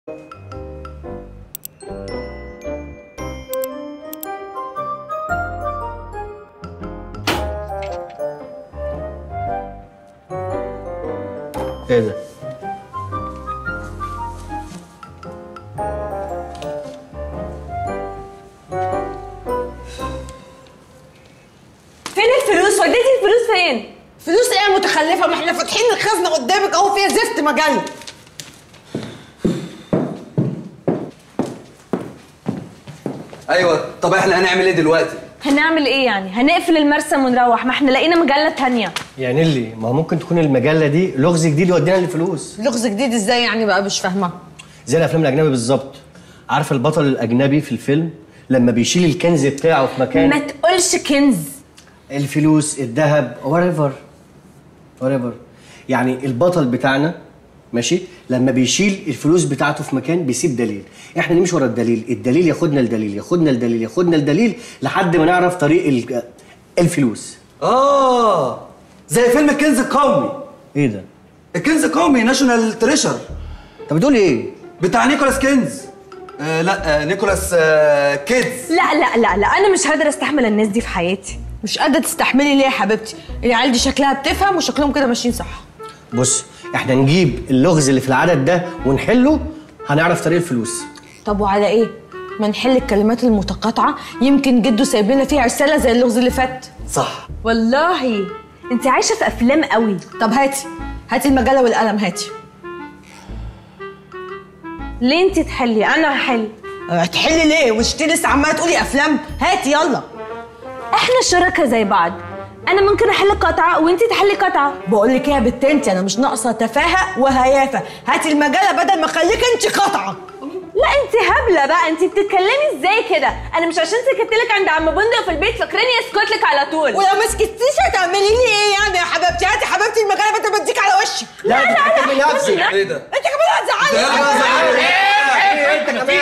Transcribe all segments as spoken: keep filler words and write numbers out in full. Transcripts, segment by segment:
ايه ده؟ فين الفلوس؟ وديتي الفلوس فين؟ فلوس ايه يا متخلفه؟ ما احنا فاتحين الخزنه قدامك اهو، فيها زفت مجله. ايوه، طب احنا هنعمل ايه دلوقتي؟ هنعمل ايه يعني؟ هنقفل المرسم ونروح، ما احنا لقينا مجله تانية. يا نيلي، ما ممكن تكون المجله دي لغز جديد يودينا للفلوس. لغز جديد ازاي يعني بقى؟ مش فاهمه. زي الافلام الاجنبي بالظبط. عارفه البطل الاجنبي في الفيلم لما بيشيل الكنز بتاعه في مكان؟ ما تقولش كنز. الفلوس، الذهب، whatever whatever. يعني البطل بتاعنا ماشي لما بيشيل الفلوس بتاعته في مكان بيسيب دليل، احنا نمشي ورا الدليل، الدليل ياخدنا لدليل، ياخدنا لدليل، ياخدنا لدليل لحد ما نعرف طريق الفلوس. اه، زي فيلم الكنز القومي. ايه ده؟ الكنز القومي، ناشونال تريشر. انت بتقول ايه؟ بتاع نيكولاس كينز. آه لا، آه نيكولاس آه كيدز. لا لا لا لا، انا مش قادره استحمل الناس دي في حياتي. مش قادره تستحملي ليه يا حبيبتي؟ العيال دي شكلها بتفهم وشكلهم كده ماشيين صح. بص، احنا نجيب اللغز اللي في العدد ده ونحله، هنعرف طريق الفلوس. طب وعلى ايه؟ ما نحل الكلمات المتقاطعه، يمكن جده سايب لنا فيها رساله زي اللغز اللي فات. صح والله انت عايشه في افلام قوي. طب هاتي هاتي المجله والقلم، هاتي. ليه انت تحلي؟ انا هحل. هتحلي ليه؟ وانتي لسه عماله تقولي افلام؟ هاتي يلا. احنا شركاء زي بعض، انا ممكن احل قطعه وانتي تحلي قطعه. بقول لك ايه يا بت انت، انا مش ناقصه تفاهه وهيافه، هاتي المجله بدل ما اخليك انت قطعه. لا انت هبله بقى، انت بتتكلمي ازاي كده؟ انا مش عشان سكتلك عند عم بندق في البيت فاكراني اسكت لك على طول. ولو ما سكتيش هتعملي لي ايه يعني يا حبيبتي؟ هاتي حبيبتي المجله بدل ما اديك على وشك. لا لا لا, لا, نفسك. ايه ده؟ انت كمان هتزعلي. ايه انت كمان؟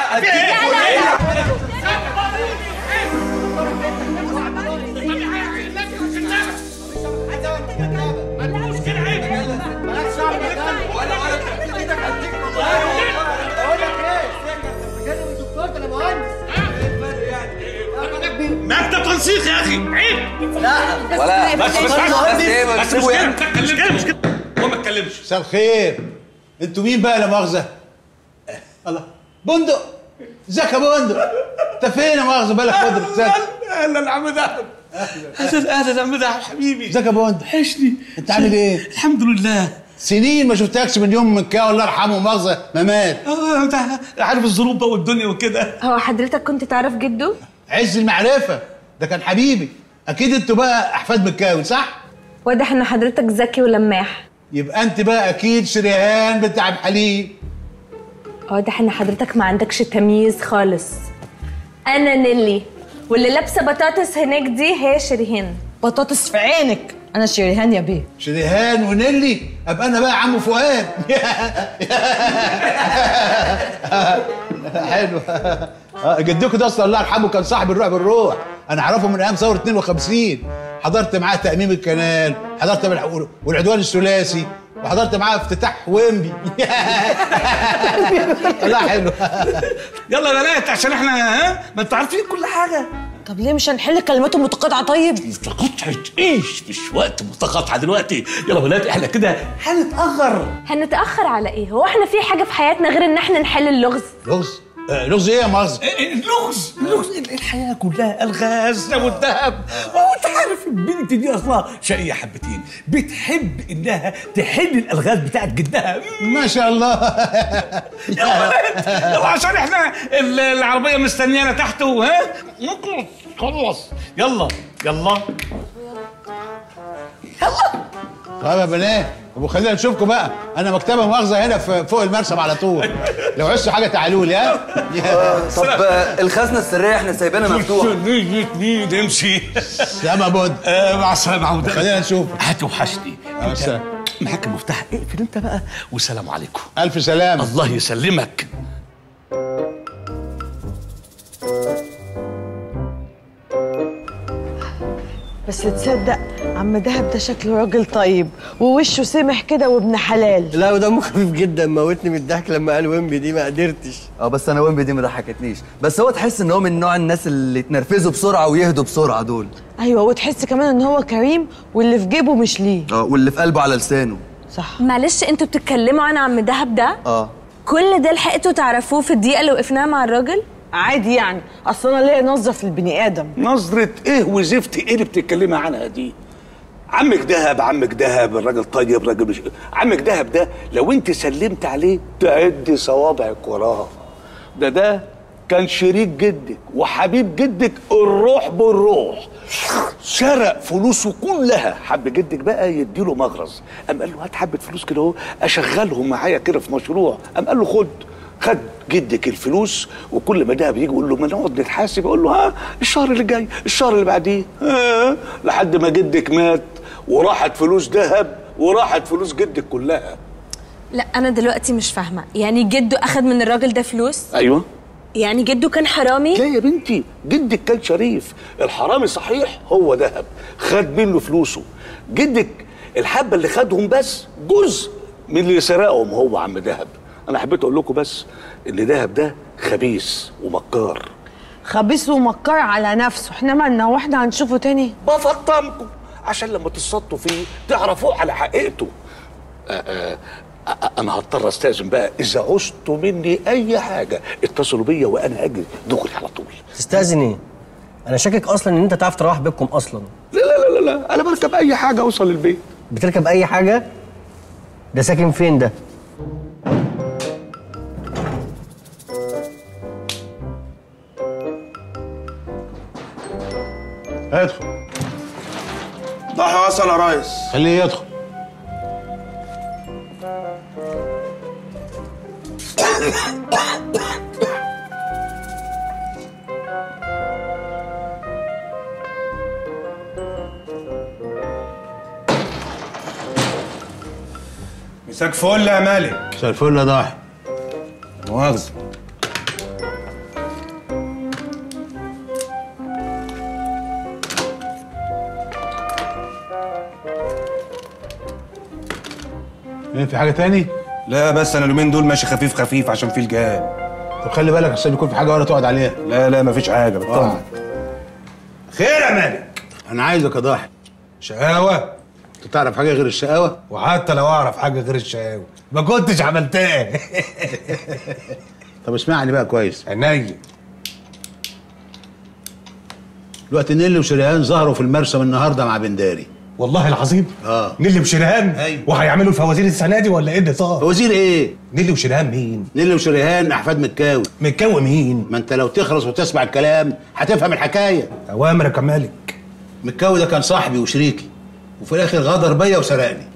مكتب تنسيق يا اخي، عيب. لا ولا بس بس بس مش كده مش كده مش كده هو ما اتكلمش. مساء الخير. انتوا مين بقى لا مؤاخذه؟ الله، بندق. ازيك يا بندق؟ انت فين يا مؤاخذه؟ بالك مدرك ازيك؟ اهلا يا عم دهب. اهلا اهلا يا عم دهب حبيبي. ازيك يا بندق؟ وحشني. انت عامل ايه؟ الحمد لله. سنين ما شفتكش من يوم من كده، الله يرحمه مؤاخذه ما مات. اه انت عارف الظروف بقى والدنيا وكده. هو حضرتك كنت تعرف جده؟ عز المعرفه، ده كان حبيبي. اكيد انتوا بقى احفاد مكاوي صح؟ واضح ان حضرتك ذكي ولماح. يبقى انت بقى اكيد شريهان بنت عبد الحليم. واضح ان حضرتك ما عندكش تمييز خالص. انا نيلي، واللي لابسه بطاطس هناك دي هي شريهان. بطاطس في عينك، انا شريهان يا بيه. شريهان ونيلي، ابقى انا بقى عمو فؤاد. حلو. جدكم ده اصلا الله يرحمه كان صاحب الروح بالروح، انا اعرفه من ايام ثوره اتنين وخمسين. حضرت معاه تأميم الكنال، حضرت والعدوان الثلاثي، وحضرت معاه افتتاح ويمبي. الله حلو. يلا يا بنات عشان احنا ها ما انتوا عارفين كل حاجه. طب ليه مش هنحل كلماته متقاطعه؟ طيب متقاطعه ايش؟ مش وقت متقاطعه دلوقتي. يلا يا بنات احنا كده هنتاخر. هنتاخر على ايه؟ هو احنا في حاجه في حياتنا غير ان احنا نحل اللغز؟ لغز؟ آه لغز ايه يا مؤاخذه؟ اللغز اللغز الحياه كلها الغاز والذهب. وانت عارف البنت دي اصلا شقيه حبتين، بتحب انها تحل الالغاز بتاعت جدها. ما شاء الله. يلا بنات يلا عشان احنا العربيه مستنيانا تحت. ها خلص يلا يلا يلا. طيب يا بنات، طب خلينا نشوفكم بقى. انا مكتبه مؤاخذه هنا في فوق المرسم على طول، لو عايزوا حاجه تعالوا لي. ها طب الخزنه السريه احنا سايبينها مفتوحه. نمشي. سلام يا بود. مع السلامه عوده. خلينا نشوف. هتوحشني. معاك المفتاح، اقفل انت بقى والسلام عليكم. الف سلامه. الله يسلمك. بس تصدق عم دهب ده شكله راجل طيب ووشه سمح كده وابن حلال. لا ودمه خفيف جدا، موتني من الضحك لما قال ويمبي دي، ما قدرتش. اه بس انا ويمبي دي ما ضحكتنيش، بس هو تحس ان هو من نوع الناس اللي يتنرفزوا بسرعه ويهدوا بسرعه دول. ايوه، وتحس كمان ان هو كريم واللي في جيبه مش ليه. اه واللي في قلبه على لسانه. صح. معلش انتوا بتتكلموا عن عم دهب ده؟ اه كل ده لحقتوا تعرفوه في الدقيقه اللي وقفناها مع الراجل؟ عادي يعني، اصل انا ليا نظره في البني ادم. نظرة ايه وزفت ايه اللي بتتكلمي عنها دي؟ عمك دهب عمك دهب الراجل طيب، راجل مش عمك دهب ده لو انت سلمت عليه تعد صوابعك وراه. ده ده كان شريك جدك وحبيب جدك الروح بالروح، سرق فلوسه كلها. حب جدك بقى يديله مغرز، قام قال له هات حبه فلوس كده اهو اشغلهم معايا كده في مشروع. قام قال له خد. خد جدك الفلوس، وكل ما دهب يجي يقول له ما نقعد نتحاسب، يقول له ها الشهر اللي جاي الشهر اللي بعديه، ها لحد ما جدك مات وراحت فلوس دهب وراحت فلوس جدك كلها. لا انا دلوقتي مش فاهمه، يعني جده اخد من الراجل ده فلوس؟ ايوه. يعني جده كان حرامي؟ لا يا بنتي، جدك كان شريف. الحرامي صحيح هو دهب، خد منه فلوسه. جدك الحبه اللي خدهم بس جزء من اللي سرقهم هو عم دهب. انا حبيت اقول لكم بس ان دهب ده خبيث ومكار. خبيث ومكار على نفسه، احنا مالنا واحنا هنشوفه تاني؟ بفطمكم عشان لما تصطوا فيه تعرفوه على حقيقته. آآ آآ انا هضطر استاذن بقى، اذا عوزتوا مني اي حاجه اتصلوا بيا وانا اجي دغري على طول. تستأذن ايه؟ انا شاكك اصلا ان انت تعرف تروح بيتكم اصلا. لا لا لا لا، انا بركب اي حاجه اوصل البيت. بتركب اي حاجه؟ ده ساكن فين ده؟ ادخل. ضحي وصل يا ريس. خليه يدخل. مساك فل يا مالك. مساء الفل يا ضاحي. مؤاخذة. ايه في حاجة تاني؟ لا بس انا اليومين دول ماشي خفيف خفيف عشان في الجهاد. طب خلي بالك عشان يكون في حاجة ولا تقعد عليها. لا لا مفيش حاجة، بطمن. خير يا مالك. أنا عايزك يا ضاحي. شقاوة؟ أنت تعرف حاجة غير الشقاوة؟ وحتى لو أعرف حاجة غير الشقاوة ما كنتش عملتها. طب اسمعني بقى كويس. عينيا. دلوقتي نيلي وشريهان ظهروا في المرسم النهارده مع بنداري. والله العظيم؟ اه. نيلي وشريهان؟ ايوه. وهيعملوا الفوازير السنة دي ولا ايه اللي صار؟ وزير ايه؟ نيلي وشريهان مين؟ نيلي وشريهان أحفاد متكاوي. متكوي مين؟ ما أنت لو تخرس وتسمع الكلام هتفهم الحكاية. أوامرك يا مالك. متكاوي ده كان صاحبي وشريكي، وفي الآخر غدر بيا وسرقني.